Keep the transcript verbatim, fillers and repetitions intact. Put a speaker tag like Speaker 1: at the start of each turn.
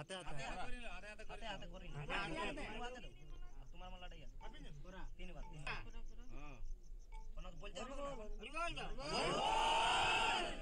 Speaker 1: हाथे हाथे
Speaker 2: हाथे हाथे हाथे करी हाथे दो तुम्हारा मन लड़ाई तीन बार तीन बार हां बोल जा